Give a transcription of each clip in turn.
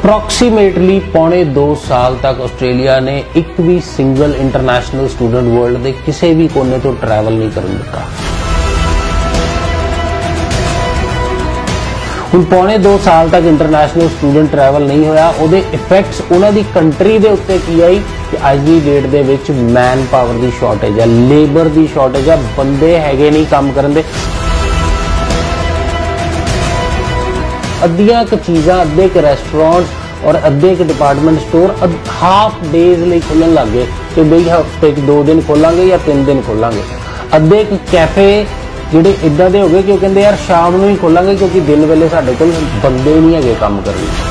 Approximately पौने 2 साल तक ਆਸਟ੍ਰੇਲੀਆ ने एक भी सिंगल इंटरनेशनल स्टूडेंट वर्ल्ड के किसी भी कोने तो ट्रैवल नहीं करन दिता। हुण पौने 2 साल तक इंटरनेशनल स्टूडेंट ट्रैवल नहीं होया, उहदे इफेक्ट्स उन्हां दी कंट्री दे उत्ते की आई कि अज दी डेट दे विच मैन पावर दी शॉर्टेज है, लेबर दी शॉर्टेज है, बंदे हैगे नहीं काम करन दे। अद्धियां क चीज़ां, अद्धे क रेस्टोरेंट्स और अद्धे क डिपार्टमेंट स्टोर हाफ डेज लई खुलण लग गए कि बई हफ्ते 2 दिन खोलांगे या 3 दिन खोलांगे। अद्धे क कैफे ਜਿਹੜੇ ਇਦਾਂ ਦੇ ਹੋ ਗਏ ਕਿ ਉਹ ਕਹਿੰਦੇ ਯਾਰ ਸ਼ਾਮ ਨੂੰ ਹੀ ਖੋਲਾਂਗੇ ਕਿਉਂਕਿ ਦਿਨ ਵੇਲੇ ਸਾਡੇ ਕੋਲ ਬੰਦੇ ਨਹੀਂ ਹੈਗੇ ਕੰਮ ਕਰਨ ਲਈ।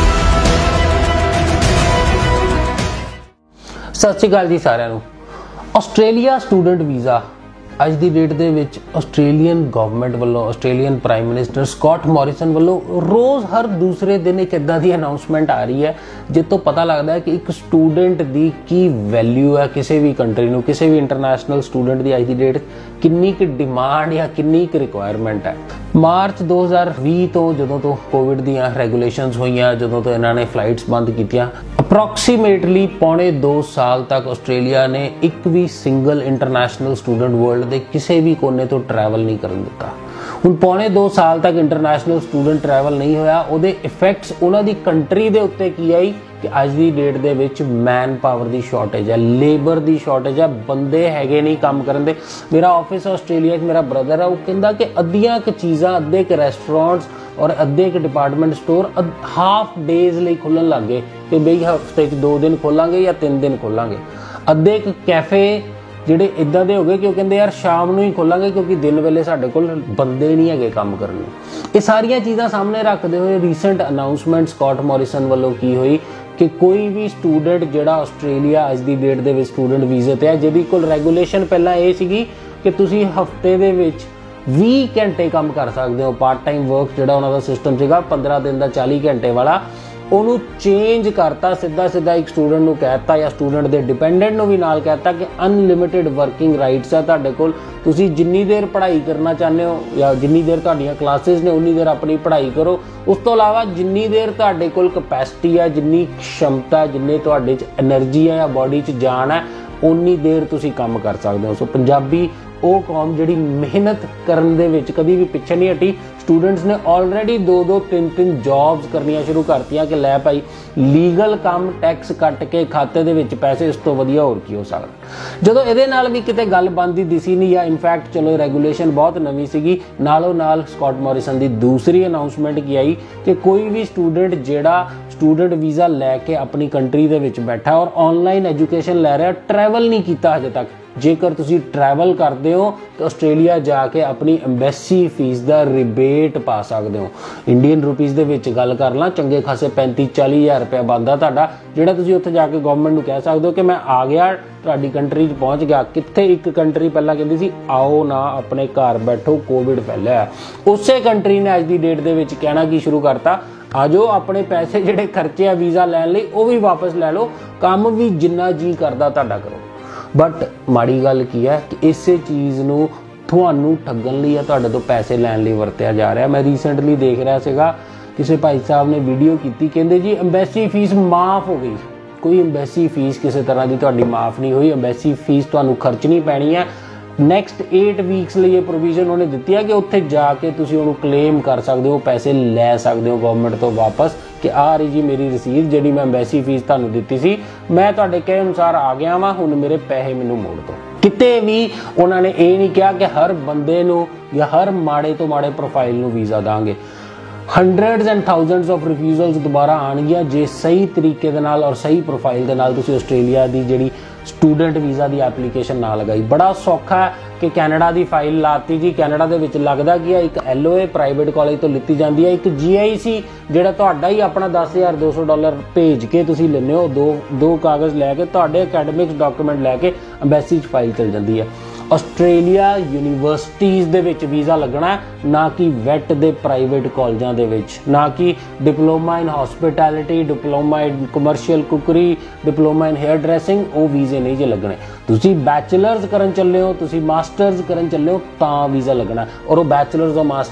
ਸਤਿ ਸ਼੍ਰੀ ਅਕਾਲ ਜੀ ਸਾਰਿਆਂ ਨੂੰ। ਆਸਟ੍ਰੇਲੀਆ ਸਟੂਡੈਂਟ ਵੀਜ਼ਾ ਅੱਜ ਦੀ ਡੇਟ ਦੇ ਵਿੱਚ ਆਸਟ੍ਰੇਲੀਅਨ ਗਵਰਨਮੈਂਟ ਵੱਲੋਂ, Australian prime minister Scott Morrison ਵੱਲੋਂ ਰੋਜ਼ ਹਰ ਦੂਸਰੇ ਦਿਨ ਇੱਕ ਇਦਾਂ ਦੀ ਅਨਾਉਂਸਮੈਂਟ ਆ ਰਹੀ ਹੈ ਜਿਸ ਤੋਂ ਪਤਾ ਲੱਗਦਾ ਹੈ ਕਿ ਇੱਕ ਸਟੂਡੈਂਟ ਦੀ ਕੀ ਵੈਲਿਊ ਹੈ ਕਿਸੇ ਵੀ ਕੰਟਰੀ ਨੂੰ, ਕਿਸੇ ਵੀ ਇੰਟਰਨੈਸ਼ਨਲ ਸਟੂਡੈਂਟ ਦੀ ਅੱਜ ਦੀ ਡੇਟ ਕਿੰਨੀ ਕੁ ਡਿਮਾਂਡ ਜਾਂ ਕਿੰਨੀ ਕੁ ਰਿਕੁਆਇਰਮੈਂਟ ਹੈ। ਮਾਰਚ 2020 ਤੋਂ ਜਦੋਂ ਤੋਂ ਕੋਵਿਡ ਦੀਆਂ ਰੈਗੂਲੇਸ਼ਨਸ ਹੋਈਆਂ, ਜਦੋਂ ਤੋਂ ਇਹਨਾਂ ਨੇ ਫਲਾਈਟਸ ਬੰਦ ਕੀਤੀਆਂ, ਅਪਰੋਕਸੀਮੇਟਲੀ पौने 2 साल तक ਆਸਟ੍ਰੇਲੀਆ ने एक भी सिंगल इंटरनेशनल स्टूडेंट वर्ल्ड के किसी भी कोने तो ट्रैवल नहीं करन दिता। हुण पौने 2 साल तक इंटरनेशनल स्टूडेंट ट्रैवल नहीं होया, उहदे इफेक्ट्स उन्हां दी कंट्री दे उत्ते की आई कि अज दी डेट दे विच मैन पावर दी शॉर्टेज है, लेबर दी शॉर्टेज है, बंदे हैगे नहीं काम करन दे। मेरा ऑफिस आस्ट्रेलिया च मेरा ब्रदर है, वो कहंदा कि अद्धियां क चीज़ां, अद्धे क रेस्टोरेंट्स और अद्धे क डिपार्टमेंट स्टोर हाफ डेज लई खुलण लग गए कि बई हफ्ते 2 दिन खोलांगे या 3 दिन खोलांगे। अद्धे क कैफे ਜਿਹੜੇ ਇਦਾਂ ਦੇ ਹੋ ਗਏ ਕਿ ਉਹ ਕਹਿੰਦੇ ਯਾਰ ਸ਼ਾਮ ਨੂੰ ਹੀ ਖੋਲਾਂਗੇ ਕਿਉਂਕਿ ਦਿਨ ਵੇਲੇ ਸਾਡੇ ਕੋਲ ਬੰਦੇ ਨਹੀਂ ਹੈਗੇ ਕੰਮ ਕਰਨ ਨੂੰ। ਇਹ ਸਾਰੀਆਂ ਚੀਜ਼ਾਂ ਸਾਹਮਣੇ ਰੱਖਦੇ ਹੋਏ ਰੀਸੈਂਟ ਅਨਾਉਂਸਮੈਂਟ ਸਕॉट ਮੋਰਿਸਨ ਵੱਲੋਂ ਕੀ ਹੋਈ ਕਿ ਕੋਈ ਵੀ ਸਟੂਡੈਂਟ ਜਿਹੜਾ ਆਸਟ੍ਰੇਲੀਆ ਅੱਜ ਦੀ ਡੇਟ ਦੇ ਵਿੱਚ ਸਟੂਡੈਂਟ ਵੀਜ਼ੇ ਤੇ ਹੈ, ਜਿਹਦੀ ਕੋਲ ਰੈਗੂਲੇਸ਼ਨ ਪਹਿਲਾਂ ਇਹ ਸੀਗੀ ਕਿ ਤੁਸੀਂ ਹਫਤੇ ਦੇ ਵਿੱਚ 20 ਘੰਟੇ ਕੰਮ ਕਰ ਸਕਦੇ ਹੋ, ਪਾਰਟ ਟਾਈਮ ਵਰਕ ਜਿਹੜਾ ਉਹਨਾਂ ਦਾ ਸਿਸਟਮ ਸੀਗਾ 15 ਦਿਨ ਦਾ 40 ਘੰਟੇ ਵਾਲਾ, ਉਹਨੂੰ ਚੇਂਜ ਕਰਤਾ। ਸਿੱਧਾ ਇੱਕ ਸਟੂਡੈਂਟ ਨੂੰ ਕਹਿਤਾ ਜਾਂ ਸਟੂਡੈਂਟ ਦੇ ਡਿਪੈਂਡੈਂਟ ਨੂੰ ਵੀ ਨਾਲ ਕਹਿਤਾ ਕਿ ਅਨਲਿਮਿਟਿਡ ਵਰਕਿੰਗ ਰਾਈਟਸ ਆ ਤੁਹਾਡੇ ਕੋਲ, ਤੁਸੀਂ ਜਿੰਨੀ ਦੇਰ ਪੜ੍ਹਾਈ ਕਰਨਾ ਚਾਹੁੰਦੇ ਹੋ ਜਾਂ ਜਿੰਨੀ ਦੇਰ ਤੁਹਾਡੀਆਂ ਕਲਾਸਿਸ ਨੇ ਉਨੀ ਦੇਰ ਆਪਣੀ ਪੜ੍ਹਾਈ ਕਰੋ। ਉਸ ਤੋਂ ਇਲਾਵਾ ਜਿੰਨੀ ਦੇਰ ਤੁਹਾਡੇ ਕੋਲ ਕਪੈਸਿਟੀ ਆ, ਜਿੰਨੀ क्षमता, ਜਿੰਨੇ ਤੁਹਾਡੇ 'ਚ ਐਨਰਜੀ ਆ ਜਾਂ ਬੋਡੀ 'ਚ ਜਾਨ ਹੈ, ਉਨੀ ਦੇਰ ਤੁਸੀਂ ਕੰਮ ਕਰ ਸਕਦੇ ਹੋ। ਸੋ ਪੰਜਾਬੀ ਉਹ ਕੌਮ ਜਿਹੜੀ ਮਿਹਨਤ ਕਰਨ ਦੇ ਵਿੱਚ ਕਦੀ ਵੀ ਪਿੱਛੇ ਨਹੀਂ ਹਟੀ। ਸਟੂਡੈਂਟਸ ਨੇ ਆਲਰੇਡੀ 2-2, 3-3 ਜੌਬਸ ਕਰਨੀਆਂ ਸ਼ੁਰੂ ਕਰਤੀਆਂ ਕਿ ਲੈ ਭਾਈ ਲੀਗਲ ਕੰਮ, ਟੈਕਸ ਕੱਟ ਕੇ ਖਾਤੇ ਦੇ ਵਿੱਚ ਪੈਸੇ, ਇਸ ਤੋਂ ਵਧੀਆ ਹੋਰ ਕੀ ਹੋ ਸਕਦਾ। ਜਦੋਂ ਇਹਦੇ ਨਾਲ ਵੀ ਕਿਤੇ ਗੱਲ ਬਣਦੀ ਦਿਸੀ ਨਹੀਂ ਜਾਂ ਇਨਫੈਕਟ ਚਲੋ ਰੈਗੂਲੇਸ਼ਨ ਬਹੁਤ ਨਵੀਂ ਸੀਗੀ, ਨਾਲੋਂ ਨਾਲ ਸਕॉट ਮੋਰਿਸਨ ਦੀ ਦੂਸਰੀ ਅਨਾਉਂਸਮੈਂਟ ਕੀ ਆਈ ਕਿ ਕੋਈ ਵੀ ਸਟੂਡੈਂਟ ਜਿਹੜਾ ਸਟੂਡੈਂਟ ਵੀਜ਼ਾ ਲੈ ਕੇ ਆਪਣੀ ਕੰਟਰੀ ਦੇ ਵਿੱਚ ਬੈਠਾ ਔਰ ਆਨਲਾਈਨ ਐਜੂਕੇਸ਼ਨ ਲੈ ਰਿਹਾ, ਟਰੈਵਲ ਨਹੀਂ ਕੀਤਾ ਹਜੇ ਤੱਕ, ਜੇਕਰ ਤੁਸੀਂ ਟਰੈਵਲ ਕਰਦੇ ਹੋ ਤਾਂ ਆਸਟ੍ਰੇਲੀਆ ਜਾ ਕੇ ਆਪਣੀ ਐਮਬੈਸੀ ਫੀਸ ਦਾ ਰਿਬੇਟ ਪਾ ਸਕਦੇ ਹੋ। ਇੰਡੀਅਨ ਰੁਪੀਜ਼ ਦੇ ਵਿੱਚ ਗੱਲ ਕਰ ਲਾਂ, ਚੰਗੇ ਖਾਸੇ 35-40 ਹਜ਼ਾਰ ਰੁਪਇਆ ਬਣਦਾ ਤੁਹਾਡਾ, ਜਿਹੜਾ ਤੁਸੀਂ ਉੱਥੇ ਜਾ ਕੇ ਗਵਰਨਮੈਂਟ ਨੂੰ ਕਹਿ ਸਕਦੇ ਹੋ ਕਿ ਮੈਂ ਆ ਗਿਆ, ਤੁਹਾਡੀ ਕੰਟਰੀ 'ਚ ਪਹੁੰਚ ਗਿਆ। ਕਿੱਥੇ ਇੱਕ ਕੰਟਰੀ ਪਹਿਲਾਂ ਕਹਿੰਦੀ ਸੀ ਆਓ ਨਾ ਆਪਣੇ ਘਰ ਬੈਠੋ, ਕੋਵਿਡ ਫੈਲਿਆ, ਉਸੇ ਕੰਟਰੀ ਨੇ ਅੱਜ ਦੀ ਡੇਟ ਦੇ ਵਿੱਚ ਕਹਿਣਾ ਕੀ ਸ਼ੁਰੂ ਕਰਤਾ, ਆ ਜਾਓ ਆਪਣੇ ਪੈਸੇ ਜਿਹੜੇ ਖਰਚੇ ਆ ਵੀਜ਼ਾ ਲੈਣ ਲਈ ਉਹ ਵੀ ਵਾਪਸ ਲੈ ਲਓ, ਕੰਮ ਵੀ ਜਿੰਨਾ ਜੀ ਕਰਦਾ ਤੁਹਾਡਾ ਕਰੋ। ਬਟ ਮਾੜੀ ਗੱਲ ਕੀ ਹੈ ਕਿ ਇਸੇ ਚੀਜ਼ ਨੂੰ ਤੁਹਾਨੂੰ ਠੱਗਣ ਲਈ ਜਾਂ ਤੁਹਾਡੇ ਤੋਂ ਪੈਸੇ ਲੈਣ ਲਈ ਵਰਤਿਆ ਜਾ ਰਿਹਾ। ਮੈਂ ਰੀਸੈਂਟਲੀ ਦੇਖ ਰਿਹਾ ਸੀਗਾ, ਕਿਸੇ ਭਾਈ ਸਾਹਿਬ ਨੇ ਵੀਡੀਓ ਕੀਤੀ, ਕਹਿੰਦੇ ਜੀ ਐਮਬੈਸੀ ਫੀਸ ਮਾਫ ਹੋ ਗਈ। ਕੋਈ ਐਮਬੈਸੀ ਫੀਸ ਕਿਸੇ ਤਰ੍ਹਾਂ ਦੀ ਤੁਹਾਡੀ ਮਾਫ ਨਹੀਂ ਹੋਈ, ਐਮਬੈਸੀ ਫੀਸ ਤੁਹਾਨੂੰ ਖਰਚਣੀ ਪੈਣੀ ਹੈ। ਨੈਕਸਟ 8 ਵੀਕਸ ਲਈ ਇਹ ਪ੍ਰੋਵੀਜ਼ਨ ਉਹਨੇ ਦਿੱਤੀ ਹੈ ਕਿ ਉੱਥੇ ਜਾ ਕੇ ਤੁਸੀਂ ਉਹਨੂੰ ਕਲੇਮ ਕਰ ਸਕਦੇ ਹੋ, ਪੈਸੇ ਲੈ ਸਕਦੇ ਹੋ ਗਵਰਨਮੈਂਟ ਤੋਂ ਵਾਪਸ ਕਿ ਆ ਰਹੀ ਜੀ ਮੇਰੀ ਰਸੀਦ, ਜਿਹੜੀ ਮੈਂ ਐਮਬੈਸੀ ਫੀਸ ਤੁਹਾਨੂੰ ਦਿੱਤੀ ਸੀ, ਮੈਂ ਤੁਹਾਡੇ ਕਹੇ ਅਨੁਸਾਰ ਆ ਗਿਆ ਵਾਂ, ਹੁਣ ਮੇਰੇ ਪੈਸੇ ਮੈਨੂੰ ਮੋੜ ਦਿਓ। ਕਿਤੇ ਵੀ ਉਹਨਾਂ ਨੇ ਇਹ ਨਹੀਂ ਕਿਹਾ ਕਿ ਹਰ ਬੰਦੇ ਨੂੰ ਜਾਂ ਹਰ ਮਾੜੇ ਤੋਂ ਮਾੜੇ ਪ੍ਰੋਫਾਈਲ ਨੂੰ ਵੀਜ਼ਾ ਦਾਂਗੇ। hundreds and thousands of refusals ਦੁਬਾਰਾ ਆਣਗੀਆਂ ਜੇ ਸਹੀ ਤਰੀਕੇ ਦੇ ਨਾਲ ਔਰ ਸਹੀ ਪ੍ਰੋਫਾਈਲ ਦੇ ਨਾਲ ਤੁਸੀਂ ਆਸਟ੍ਰੇਲੀਆ ਦੀ ਜਿਹੜੀ ਸਟੂਡੈਂਟ ਵੀਜ਼ਾ ਦੀ ਐਪਲੀਕੇਸ਼ਨ ਨਾ ਲਗਾਈ। ਬੜਾ ਸੌਖਾ ਹੈ ਕਿ ਕੈਨੇਡਾ ਦੀ ਫਾਈਲ ਲਾਤੀ ਜੀ, ਕੈਨੇਡਾ ਦੇ ਵਿੱਚ ਲੱਗਦਾ ਕੀ ਹੈ, ਇੱਕ LOA ਪ੍ਰਾਈਵੇਟ ਕਾਲਜ ਤੋਂ ਲਿੱਤੀ ਜਾਂਦੀ ਹੈ, ਇੱਕ GIC ਜਿਹੜਾ ਤੁਹਾਡਾ ਹੀ ਆਪਣਾ $10,200 ਭੇਜ ਕੇ ਤੁਸੀਂ ਲੈਂਦੇ ਹੋ, ਦੋ ਕਾਗਜ਼ ਲੈ ਕੇ ਤੁਹਾਡੇ ਅਕੈਡਮਿਕਸ ਡਾਕੂਮੈਂਟ ਲੈ ਕੇ ਐਮਬੈਸੀ 'ਚ ਫਾਈਲ ਚਲ ਜਾਂਦੀ ਹੈ। ਆਸਟ੍ਰੇਲੀਆ ਯੂਨੀਵਰਸਿਟੀਜ਼ ਦੇ ਵਿੱਚ ਵੀਜ਼ਾ ਲੱਗਣਾ, ਨਾ ਕਿ ਵੈਟ ਦੇ ਪ੍ਰਾਈਵੇਟ ਕਾਲਜਾਂ ਦੇ ਵਿੱਚ, ਨਾ ਕਿ diploma in hospitality, diploma in commercial cookery, diploma in hairdressing, ਉਹ ਵੀਜ਼ੇ ਨਹੀਂ ਜੇ ਲੱਗਣੇ। ਤੁਸੀਂ ਬੈਚਲਰਸ ਕਰਨ ਚੱਲੇ ਹੋ, ਤੁਸੀਂ ਮਾਸਟਰਸ ਕਰਨ ਚੱਲੇ ਹੋ ਤਾਂ ਵੀਜ਼ਾ ਲੱਗਣਾ, ਔਰ ਉਹ ਬੈਚਲਰਸ ਔਰ ਮਾਸਟਰਸ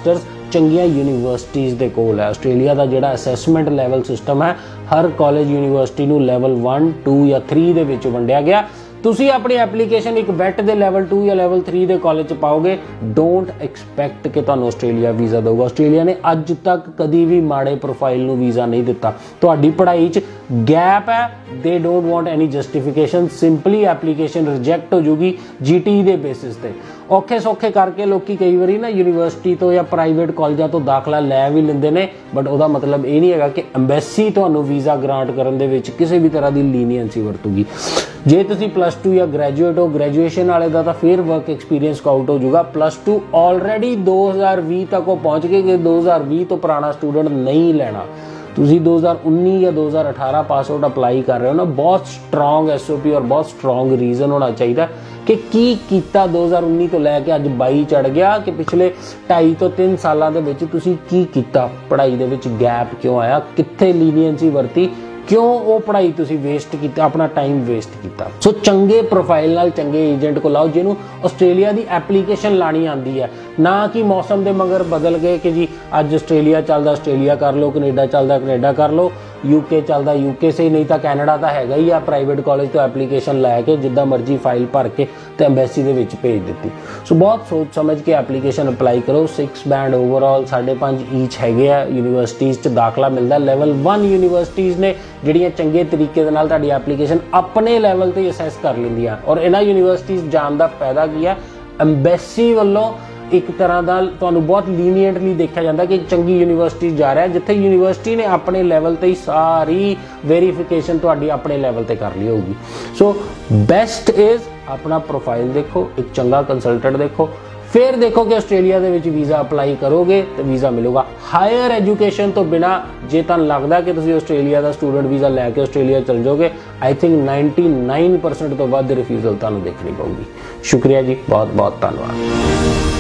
ਚੰਗੀਆਂ ਯੂਨੀਵਰਸਿਟੀਜ਼ ਦੇ ਕੋਲ ਹੈ। ਆਸਟ੍ਰੇਲੀਆ ਦਾ ਜਿਹੜਾ ਅਸੈਸਮੈਂਟ ਲੈਵਲ ਸਿਸਟਮ ਹੈ, ਹਰ ਕਾਲਜ ਯੂਨੀਵਰਸਿਟੀ ਨੂੰ ਲੈਵਲ 1 2 ਜਾਂ 3 ਦੇ ਵਿੱਚ ਵੰਡਿਆ ਗਿਆ। ਤੁਸੀਂ ਆਪਣੀ ਐਪਲੀਕੇਸ਼ਨ ਇੱਕ ਵੈਟ ਦੇ ਲੈਵਲ 2 ਜਾਂ ਲੈਵਲ 3 ਦੇ ਕਾਲਜ 'ਚ ਪਾਓਗੇ, ਡੋਂਟ ਐਕਸਪੈਕਟ ਕਿ ਤੁਹਾਨੂੰ ਆਸਟ੍ਰੇਲੀਆ ਵੀਜ਼ਾ ਦੇਊਗਾ। ਆਸਟ੍ਰੇਲੀਆ ਨੇ ਅੱਜ ਤੱਕ ਕਦੀ ਵੀ ਮਾੜੇ ਪ੍ਰੋਫਾਈਲ ਨੂੰ ਵੀਜ਼ਾ ਨਹੀਂ ਦਿੱਤਾ। ਤੁਹਾਡੀ ਪੜ੍ਹਾਈ 'ਚ ਗੈਪ ਹੈ, they don't want any justification, simply application reject ਹੋ ਜੂਗੀ GTE ਦੇ ਬੇਸਿਸ ਤੇ। ਔਖੇ ਸੌਖੇ ਕਰਕੇ ਲੋਕੀ ਕਈ ਵਾਰੀ ਨਾ ਯੂਨੀਵਰਸਿਟੀ ਤੋਂ ਜਾਂ ਪ੍ਰਾਈਵੇਟ ਕਾਲਜਾਂ ਤੋਂ ਦਾਖਲਾ ਲੈ ਵੀ ਲੈਂਦੇ ਨੇ, ਬਟ ਉਹਦਾ ਮਤਲਬ ਇਹ ਨਹੀਂ ਹੈਗਾ ਕਿ ਐਮਬੈਸੀ ਤੁਹਾਨੂੰ ਵੀਜ਼ਾ ਗ੍ਰਾਂਟ ਕਰਨ ਦੇ ਵਿੱਚ ਕਿਸੇ ਵੀ ਤਰ੍ਹਾਂ ਦੀ ਲੀਨੀਅੰਸੀ ਵਰਤੂਗੀ। ਜੇ ਤੁਸੀਂ +2 ਜਾਂ ਗ੍ਰੈਜੂਏਟ ਹੋ, ਗ੍ਰੈਜੂਏਸ਼ਨ ਵਾਲੇ ਦਾ ਤਾਂ ਫਿਰ ਵਰਕ ਐਕਸਪੀਰੀਅੰਸ ਕਾਊਂਟ ਹੋ ਜਾਊਗਾ। +2 ਆਲਰੇਡੀ 2020 ਤੱਕ ਉਹ ਪਹੁੰਚ ਗਏ ਕਿ 2020 ਤੋਂ ਪੁਰਾਣਾ ਸਟੂਡੈਂਟ ਨਹੀਂ ਲੈਣਾ। ਤੁਸੀਂ 2019 ਜਾਂ 2018 ਪਾਸ ਆਊਟ ਅਪਲਾਈ ਕਰ ਰਹੇ ਹੋ ਨਾ, ਬਹੁਤ ਸਟਰੋਂਗ SOP ਔਰ ਬਹੁਤ ਸਟਰੋਂਗ ਰੀਜ਼ਨ ਹੋਣਾ ਚਾਹੀਦਾ ਕਿ ਕੀ ਕੀਤਾ 2019 ਤੋਂ ਲੈ ਕੇ ਅੱਜ 22 ਚੜ ਗਿਆ, ਕਿ ਪਿਛਲੇ 2.5 ਤੋਂ 3 ਸਾਲਾਂ ਦੇ ਵਿੱਚ ਤੁਸੀਂ ਕੀ ਕੀਤਾ, ਪੜ੍ਹਾਈ ਦੇ ਵਿੱਚ ਗੈਪ ਕਿਉਂ ਆਇਆ, ਕਿੱਥੇ ਲੀਨੀਅੰਸੀ ਵਰਤੀ, ਕਿਉਂ ਉਹ ਪੜ੍ਹਾਈ ਤੁਸੀਂ ਵੇਸਟ ਕੀਤਾ, ਆਪਣਾ ਟਾਈਮ ਵੇਸਟ ਕੀਤਾ। ਸੋ ਚੰਗੇ ਪ੍ਰੋਫਾਈਲ ਨਾਲ ਚੰਗੇ ਏਜੰਟ ਕੋਲ ਆਓ ਜਿਹਨੂੰ ਆਸਟ੍ਰੇਲੀਆ ਦੀ ਐਪਲੀਕੇਸ਼ਨ ਲਾਣੀ ਆਉਂਦੀ ਹੈ, ਨਾ ਕਿ ਮੌਸਮ ਦੇ ਮਗਰ ਬਦਲ ਗਏ ਕਿ ਜੀ ਅੱਜ ਆਸਟ੍ਰੇਲੀਆ ਚੱਲਦਾ ਆਸਟ੍ਰੇਲੀਆ ਕਰ ਲਓ, ਕੈਨੇਡਾ ਚੱਲਦਾ ਕੈਨੇਡਾ ਕਰ ਲਓ, UK ਚੱਲਦਾ UK ਸਹੀ, ਨਹੀਂ ਤਾਂ ਕੈਨੇਡਾ ਤਾਂ ਹੈਗਾ ਹੀ ਆ। ਪ੍ਰਾਈਵੇਟ ਕਾਲਜ ਤੋਂ ਐਪਲੀਕੇਸ਼ਨ ਲੈ ਕੇ ਜਿੱਦਾਂ ਮਰਜ਼ੀ ਫਾਈਲ ਭਰ ਕੇ ਤੇ ਐਮਬੈਸੀ ਦੇ ਵਿੱਚ ਭੇਜ ਦਿੱਤੀ। ਸੋ ਬਹੁਤ ਸੋਚ ਸਮਝ ਕੇ ਐਪਲੀਕੇਸ਼ਨ ਅਪਲਾਈ ਕਰੋ। 6 ਬੈਂਡ ਓਵਰਆਲ 5.5 ਈਚ ਹੈਗੇ ਆ। ਯੂਨੀਵਰਸਿਟੀਜ਼ 'ਚ ਦਾਖਲਾ ਮਿਲਦਾ। ਲੈਵਲ 1 ਯੂਨੀਵਰਸਿਟੀਜ਼ ਨੇ ਜਿਹੜੀਆਂ ਚੰਗੇ ਤਰੀਕੇ ਦੇ ਨਾਲ ਤੁਹਾਡੀ ਐਪਲੀਕੇਸ਼ਨ ਆਪਣੇ ਲੈਵਲ ਤੇ ਅਸੈਸ ਕਰ ਲੈਂਦੀਆਂ। ਔਰ ਇਹਨਾਂ ਯੂਨੀਵਰਸਿਟੀਜ਼ ਜਾਣ ਦਾ ਫਾਇਦਾ ਕੀ ਹੈ, ਐਮਬੈਸੀ ਵੱਲੋਂ ਇੱਕ ਤਰ੍ਹਾਂ ਦਾ ਤੁਹਾਨੂੰ ਬਹੁਤ ਲੀਨੀਅੰਟਲੀ ਦੇਖਿਆ ਜਾਂਦਾ ਕਿ ਚੰਗੀ ਯੂਨੀਵਰਸਿਟੀ ਜਾ ਰਿਹਾ, ਜਿੱਥੇ ਯੂਨੀਵਰਸਿਟੀ ਨੇ ਆਪਣੇ ਲੈਵਲ ਤੇ ਹੀ ਸਾਰੀ ਵੈਰੀਫਿਕੇਸ਼ਨ ਤੁਹਾਡੀ ਆਪਣੇ ਲੈਵਲ ਤੇ ਕਰ ਲਈ ਹੋਊਗੀ। ਸੋ ਬੈਸਟ ਇਜ਼ ਆਪਣਾ ਪ੍ਰੋਫਾਈਲ ਦੇਖੋ, ਇੱਕ ਚੰਗਾ ਕੰਸਲਟੈਂਟ ਦੇਖੋ, ਫਿਰ ਦੇਖੋ ਕਿ ਆਸਟ੍ਰੇਲੀਆ ਦੇ ਵਿੱਚ ਵੀਜ਼ਾ ਅਪਲਾਈ ਕਰੋਗੇ ਤੇ ਵੀਜ਼ਾ ਮਿਲੂਗਾ। ਹਾਇਰ ਐਜੂਕੇਸ਼ਨ ਤੋਂ ਬਿਨਾ ਜੇ ਤੁਹਾਨੂੰ ਲੱਗਦਾ ਕਿ ਤੁਸੀਂ ਆਸਟ੍ਰੇਲੀਆ ਦਾ ਸਟੂਡੈਂਟ ਵੀਜ਼ਾ ਲੈ ਕੇ ਆਸਟ੍ਰੇਲੀਆ ਚਲ ਜਾਓਗੇ, ਆਈ ਥਿੰਕ 99% ਤੋਂ ਵੱਧ ਰਿਫਿਊਜ਼ਲ ਤੁਹਾਨੂੰ ਦੇਖਣੀ ਪਊਗੀ। ਸ਼ੁਕਰੀਆ ਜੀ, ਬਹੁਤ ਬਹੁਤ ਧੰਨਵਾਦ।